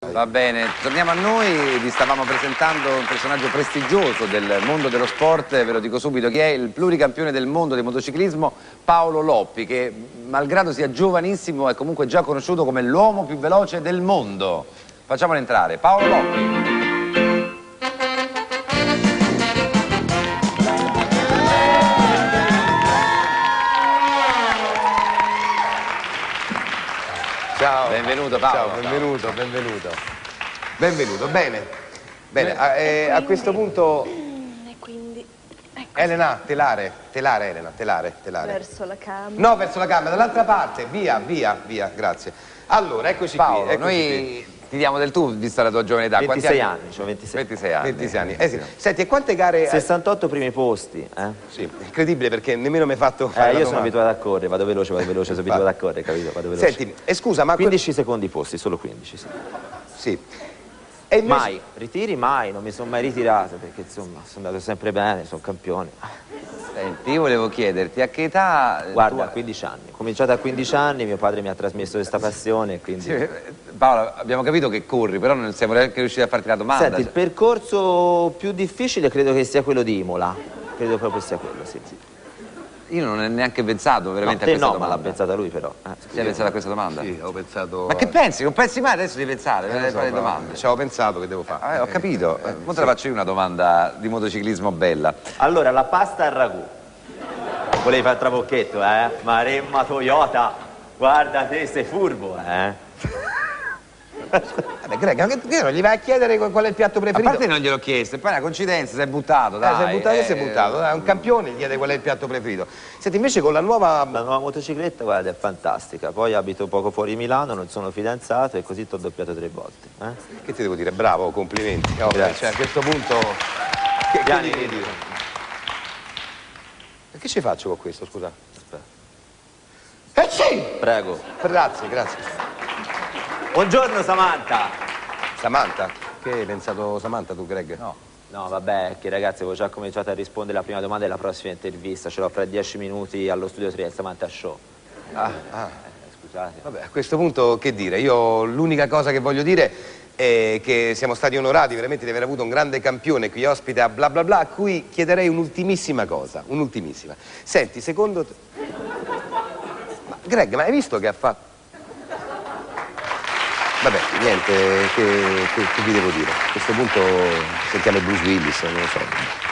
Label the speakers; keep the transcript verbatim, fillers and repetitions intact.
Speaker 1: Va bene, torniamo a noi, vi stavamo presentando un personaggio prestigioso del mondo dello sport, ve lo dico subito, che è il pluricampione del mondo di motociclismo Paolo Loppi, che malgrado sia giovanissimo è comunque già conosciuto come l'uomo più veloce del mondo. Facciamolo entrare, Paolo Loppi.
Speaker 2: Ciao.
Speaker 1: Benvenuto Paolo.
Speaker 2: Ciao, benvenuto, ciao. benvenuto. Benvenuto, bene. Bene, a, eh, a questo punto...
Speaker 3: E quindi... Ecco.
Speaker 2: Elena, telare, telare Elena, telare, telare.
Speaker 3: Verso la camera.
Speaker 2: No, verso la camera, dall'altra parte, via, via, via, grazie. Allora, eccoci
Speaker 1: Paolo,
Speaker 2: qui, eccoci
Speaker 1: noi
Speaker 2: qui.
Speaker 1: ti diamo del tu, vista la tua giovane età.
Speaker 4: ventisei anni, ho ventisei.
Speaker 1: ventisei anni.
Speaker 2: ventisei anni. Eh sì. Senti, e quante gare...
Speaker 4: sessantotto primi posti, eh?
Speaker 2: Sì, incredibile perché nemmeno mi hai fatto fare
Speaker 4: Eh,
Speaker 2: la
Speaker 4: io sono
Speaker 2: domanda.
Speaker 4: abituato a correre, vado veloce, vado veloce, sono abituato a correre, capito? Vado veloce.
Speaker 2: Senti, e scusa, ma...
Speaker 4: quindici secondi posti, solo quindici, sì.
Speaker 2: Sì. E invece...
Speaker 4: Mai, ritiri mai, non mi sono mai ritirato perché insomma sono andato sempre bene, sono campione.
Speaker 1: Senti, io volevo chiederti a che età...
Speaker 4: Guarda, a
Speaker 1: tu...
Speaker 4: quindici anni, ho cominciato a quindici anni, mio padre mi ha trasmesso questa passione, quindi...
Speaker 1: Sì, Paolo, abbiamo capito che corri, però non siamo neanche riusciti a farti la domanda.
Speaker 4: Senti, il percorso più difficile credo che sia quello di Imola, credo proprio sia quello, sì.
Speaker 1: Io non ho neanche pensato veramente
Speaker 4: No,
Speaker 1: a
Speaker 4: te
Speaker 1: questa
Speaker 4: no, ma
Speaker 1: domanda.
Speaker 4: l'ha pensata lui però. Eh.
Speaker 1: Ti hai pensato a questa domanda?
Speaker 2: Sì, ho pensato...
Speaker 1: Ma che pensi? Non pensi mai adesso di pensare?
Speaker 2: Eh,
Speaker 1: Per
Speaker 2: lo
Speaker 1: fare
Speaker 2: so,
Speaker 1: le domande.
Speaker 2: ci avevo pensato che devo fare.
Speaker 1: Eh, ho capito. Eh, mo te la faccio io una domanda di motociclismo bella.
Speaker 4: Allora, la pasta al ragù. Volevi fare il trabocchetto, eh? Maremma Toyota, guarda te, sei furbo, eh?
Speaker 2: Vabbè, Greg, anche tu non gli vai a chiedere qual è il piatto
Speaker 1: A
Speaker 2: preferito?
Speaker 1: parte non gliel'ho chiesto, e poi è una coincidenza, sei buttato, dai.
Speaker 2: Eh, sei buttato e
Speaker 1: eh,
Speaker 2: sei buttato, dai, un campione gli chiede qual è il piatto preferito. Senti, invece con la nuova...
Speaker 4: La nuova motocicletta, guarda, è fantastica. Poi abito poco fuori Milano, non sono fidanzato e così ti ho doppiato tre volte. Eh?
Speaker 2: Che ti devo dire? Bravo, complimenti. Oh,
Speaker 4: Grazie.
Speaker 2: cioè, a questo punto... Che, che
Speaker 4: Vieni,
Speaker 2: gli devi
Speaker 4: vedi.
Speaker 2: dire? E che ci faccio con questo, scusa?
Speaker 4: Aspetta.
Speaker 2: Eh sì!
Speaker 4: Prego.
Speaker 2: Grazie, grazie.
Speaker 4: Buongiorno Samantha.
Speaker 2: Samantha? Che hai pensato Samantha tu, Greg?
Speaker 4: No. No, vabbè, che ragazzi, avevo già cominciato a rispondere alla prima domanda della prossima intervista. Ce l'ho fra dieci minuti allo studio tre del Samantha Show.
Speaker 2: Ah, ah.
Speaker 4: Eh, scusate.
Speaker 2: Vabbè, a questo punto che dire? Io l'unica cosa che voglio dire è che siamo stati onorati veramente di aver avuto un grande campione qui ospite a bla bla bla, a cui chiederei un'ultimissima cosa, un'ultimissima. Senti, secondo te... Ma Greg, ma hai visto che ha fatto... Vabbè, niente, che, che, che vi devo dire? A questo punto sentiamo Bruce Willis, non lo so.